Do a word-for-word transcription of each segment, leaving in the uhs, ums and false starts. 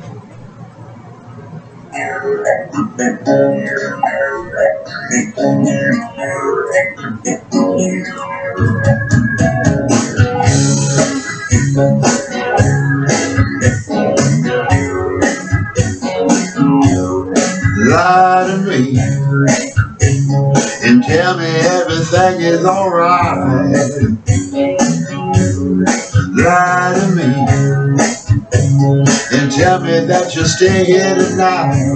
Lie to me and tell me everything is alright. Lie to me and tell me that you'll stay here tonight.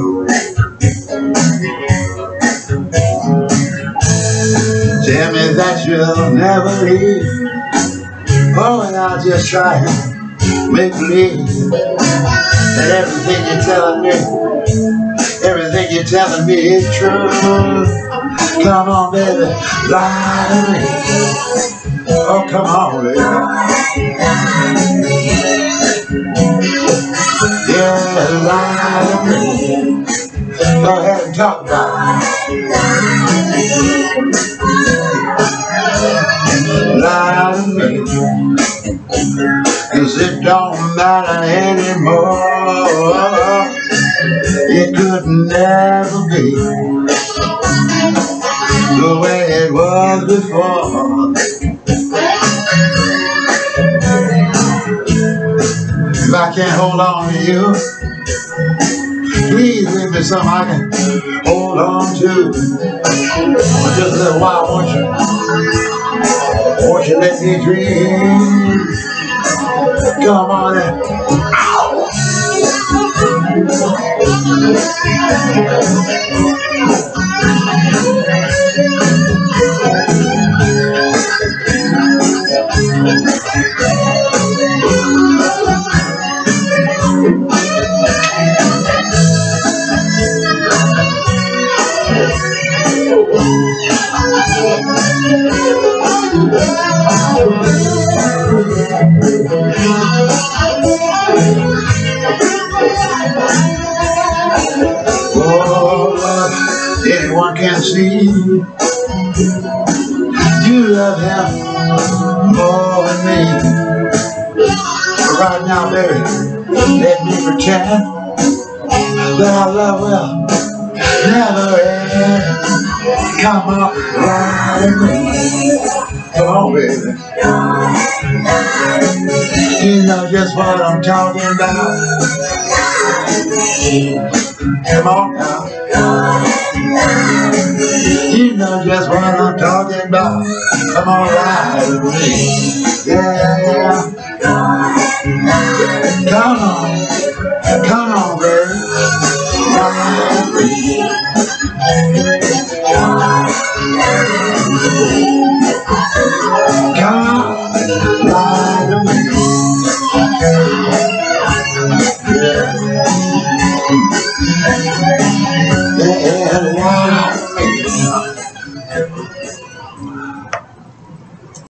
Tell me that you'll never leave. Oh, and I'll just try and make believe that everything you're telling me, everything you're telling me is true. Come on, baby, lie to me. Oh, come on, baby. Yeah, lie to me. Go ahead and talk about it. Lie to me, 'cause it don't matter anymore. It could never be the way it was before. If I can't hold on to you, please leave me something I can hold on to. For just a little while, won't you? Won't you let me dream? Come on in. Oh, anyone can see you love him more than me. But right now, baby, let me pretend that our love will never end. Come on, ride with me. Come on, baby. You know just what I'm talking about. Come on now. You know just what I'm talking about. Come on, ride with me. Yeah. Come on. Come on, baby. Ride with me. Come on, ride with me. Yeah.